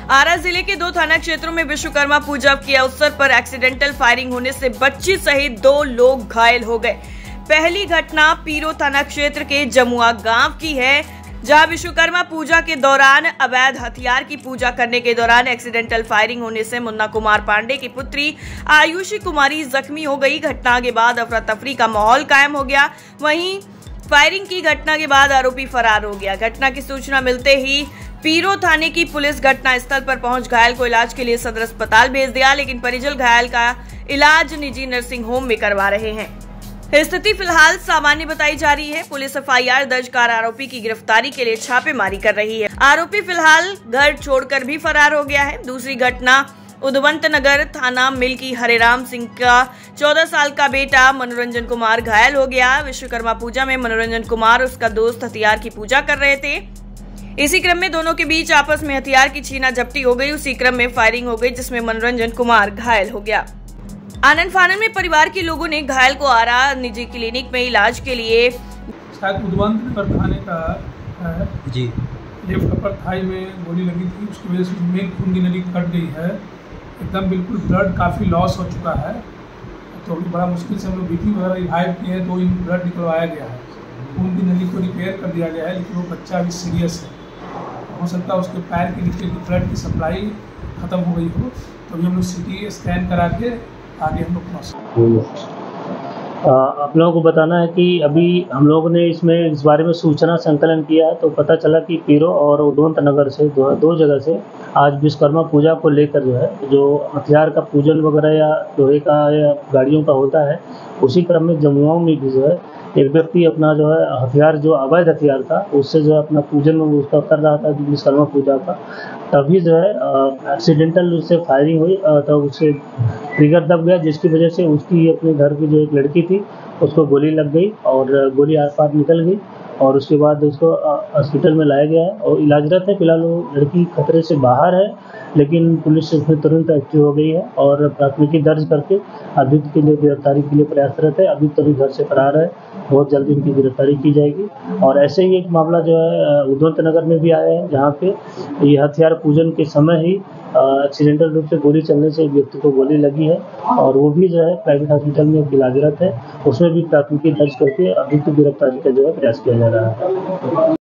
आरा जिले के 2 थाना क्षेत्रों में विश्वकर्मा पूजा के अवसर पर एक्सीडेंटल फायरिंग होने से बच्ची सहित 2 लोग घायल हो गए। पहली घटना पीरो थाना क्षेत्र के जमुआ गांव की है, जहां विश्वकर्मा पूजा के दौरान अवैध हथियार की पूजा करने के दौरान एक्सीडेंटल फायरिंग होने से मुन्ना कुमार पांडे की पुत्री आयुषी कुमारी जख्मी हो गई। घटना के बाद अफरा तफरी का माहौल कायम हो गया। वहीं फायरिंग की घटना के बाद आरोपी फरार हो गया। घटना की सूचना मिलते ही पीरो थाने की पुलिस घटनास्थल पर पहुंच घायल को इलाज के लिए सदर अस्पताल भेज दिया, लेकिन परिजन घायल का इलाज निजी नर्सिंग होम में करवा रहे हैं। स्थिति फिलहाल सामान्य बताई जा रही है। पुलिस FIR दर्ज कर आरोपी की गिरफ्तारी के लिए छापेमारी कर रही है। आरोपी फिलहाल घर छोड़कर भी फरार हो गया है। दूसरी घटना उदवंत नगर थाना मिल्की हरेराम सिंह का 14 साल का बेटा मनोरंजन कुमार घायल हो गया। विश्वकर्मा पूजा में मनोरंजन कुमार उसका दोस्त हथियार की पूजा कर रहे थे। इसी क्रम में दोनों के बीच आपस में हथियार की छीना झपटी हो गई। उसी क्रम में फायरिंग हो गई, जिसमें मनोरंजन कुमार घायल हो गया। आनंद फानन में परिवार के लोगों ने घायल को आरा निजी क्लिनिक में इलाज के लिए शायद उदवंत नगर थाने का है जी। लेफ्ट अपर थाई में गोली लगी थी, उसकी वजह से मेन खून की नली कट गई है। एकदम बिल्कुल ब्लड काफ़ी लॉस हो चुका है, तो बड़ा मुश्किल से हम लोग BP वगैरह रिवाइव किए हैं, तो इन ब्लड निकलवाया गया है। खून की नली को रिपेयर कर दिया गया है, लेकिन वो बच्चा अभी सीरियस है। हो सकता है उसके पैर के नीचे की ब्लड की सप्लाई ख़त्म हो गई हो, तो अभी हम लोग CT स्कैन करा के आगे हम लोग आप लोगों को बताना है कि अभी हम लोगों ने इस बारे में सूचना संकलन किया है, तो पता चला कि पीरो और उदवंत नगर से दो जगह से आज विश्वकर्मा पूजा को लेकर जो हथियार का पूजन वगैरह या लोहे का या गाड़ियों का होता है, उसी क्रम में जमुआ में भी एक व्यक्ति अपना हथियार जो अवैध हथियार था उससे अपना पूजन उसका कर रहा था विश्वकर्मा पूजा का। तभी एक्सीडेंटल उससे फायरिंग हुई, तो उससे ट्रिगर दब गया, जिसकी वजह से उसकी अपने घर की जो एक लड़की थी उसको गोली लग गई और गोली आस पास निकल गई, और उसके बाद उसको हॉस्पिटल में लाया गया है और इलाजरत है। फिलहाल वो लड़की खतरे से बाहर है, लेकिन पुलिस इसमें तुरंत एक्टिव हो गई है और प्राथमिकी दर्ज करके अभियुक्त के लिए गिरफ्तारी के लिए प्रयासरत है। अभियुक्त अभी घर से फरार है, बहुत जल्दी उनकी गिरफ्तारी की जाएगी। और ऐसे ही एक मामला उदवंत नगर में भी आया है, जहाँ पे ये हथियार पूजन के समय ही एक्सीडेंटल रूप से गोली चलने से एक व्यक्ति को गोली लगी है, और वो भी प्राइवेट हॉस्पिटल में इलाजरत है। उसमें भी प्राथमिकी दर्ज करके अभियुक्त गिरफ्तारी का प्रयास किया जा रहा है।